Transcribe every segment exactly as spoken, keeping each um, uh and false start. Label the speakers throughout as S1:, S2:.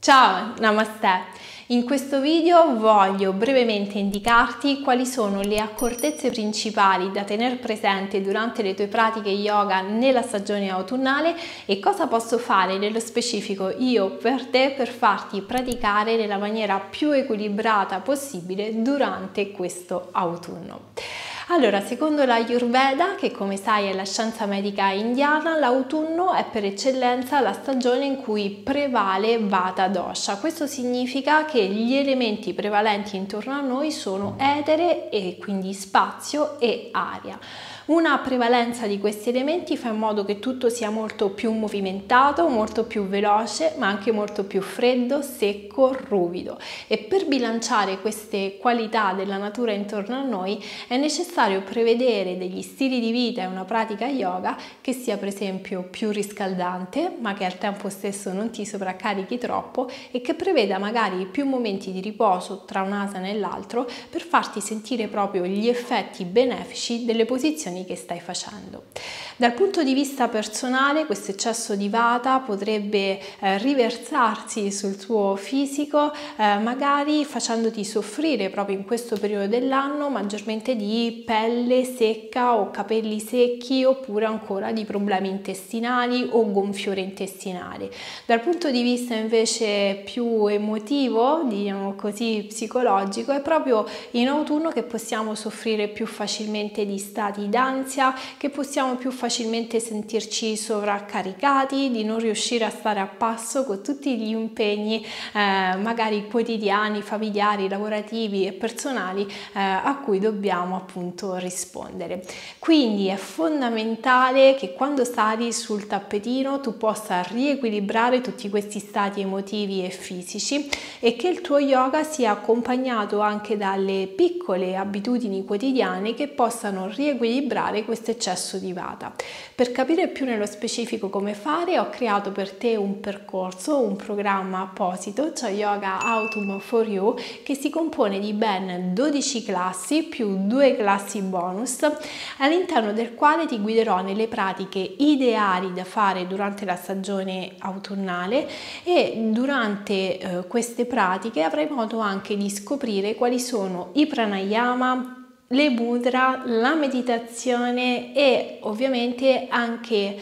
S1: Ciao, namaste! In questo video voglio brevemente indicarti quali sono le accortezze principali da tenere presente durante le tue pratiche yoga nella stagione autunnale e cosa posso fare nello specifico io per te per farti praticare nella maniera più equilibrata possibile durante questo autunno. Allora, secondo la Ayurveda, che come sai è la scienza medica indiana, l'autunno è per eccellenza la stagione in cui prevale Vata Dosha. Questo significa che gli elementi prevalenti intorno a noi sono etere e quindi spazio e aria. Una prevalenza di questi elementi fa in modo che tutto sia molto più movimentato, molto più veloce, ma anche molto più freddo, secco, ruvido. E per bilanciare queste qualità della natura intorno a noi è necessario prevedere degli stili di vita e una pratica yoga che sia per esempio più riscaldante, ma che al tempo stesso non ti sovraccarichi troppo e che preveda magari più momenti di riposo tra un'asana e l'altro per farti sentire proprio gli effetti benefici delle posizioni che stai facendo. Dal punto di vista personale, questo eccesso di vata potrebbe eh, riversarsi sul tuo fisico, eh, magari facendoti soffrire proprio in questo periodo dell'anno maggiormente di pelle secca o capelli secchi, oppure ancora di problemi intestinali o gonfiore intestinale. Dal punto di vista invece più emotivo, diciamo così, psicologico, è proprio in autunno che possiamo soffrire più facilmente di stati d'ansia, che possiamo più facilmente sentirci sovraccaricati, di non riuscire a stare a passo con tutti gli impegni eh, magari quotidiani, familiari, lavorativi e personali eh, a cui dobbiamo appunto rispondere. Quindi è fondamentale che quando sali sul tappetino tu possa riequilibrare tutti questi stati emotivi e fisici e che il tuo yoga sia accompagnato anche dalle piccole abitudini quotidiane che possano riequilibrare questo eccesso di vata. Per capire più nello specifico come fare, ho creato per te un percorso, un programma apposito, cioè Yoga Autumn for You, che si compone di ben dodici classi più due classi bonus, all'interno del quale ti guiderò nelle pratiche ideali da fare durante la stagione autunnale e durante eh, queste pratiche avrai modo anche di scoprire quali sono i pranayama, le mudra, la meditazione e ovviamente anche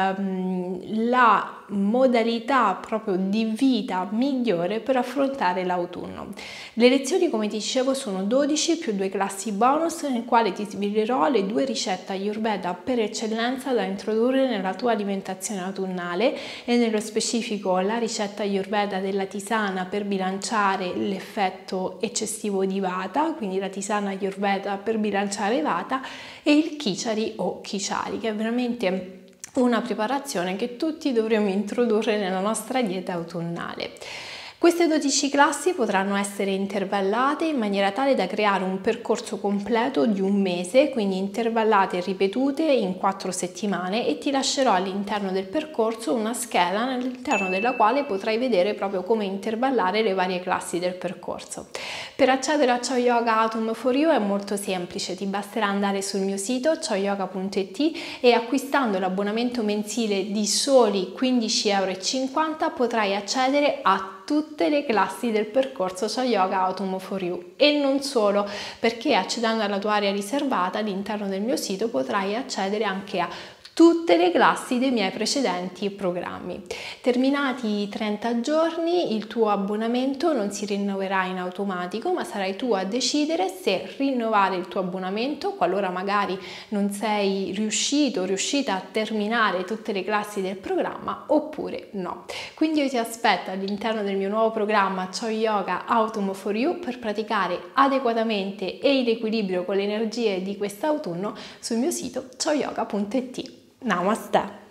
S1: um, la modalità proprio di vita migliore per affrontare l'autunno. Le lezioni, come ti dicevo, sono dodici più due classi bonus nel quale ti svelerò le due ricette Ayurveda per eccellenza da introdurre nella tua alimentazione autunnale e nello specifico la ricetta Ayurveda della tisana per bilanciare l'effetto eccessivo di vata, quindi la tisana Ayurveda per bilanciare vata, e il khichari o khichari, che è veramente una preparazione che tutti dovremmo introdurre nella nostra dieta autunnale. Queste dodici classi potranno essere intervallate in maniera tale da creare un percorso completo di un mese, quindi intervallate e ripetute in quattro settimane, e ti lascerò all'interno del percorso una scheda all'interno della quale potrai vedere proprio come intervallare le varie classi del percorso. Per accedere a Ciao Yoga Autumn for You è molto semplice, ti basterà andare sul mio sito ciao yoga punto it e acquistando l'abbonamento mensile di soli quindici e cinquanta euro potrai accedere a tutte le classi del percorso Ciao Yoga Autumn for You, e non solo, perché accedendo alla tua area riservata all'interno del mio sito potrai accedere anche a tutte le classi dei miei precedenti programmi. Terminati i trenta giorni, il tuo abbonamento non si rinnoverà in automatico, ma sarai tu a decidere se rinnovare il tuo abbonamento qualora magari non sei riuscito o riuscita a terminare tutte le classi del programma oppure no. Quindi io ti aspetto all'interno del mio nuovo programma Ciao Yoga Autumn for You per praticare adeguatamente e in equilibrio con le energie di quest'autunno sul mio sito ciao yoga punto it. Namaste!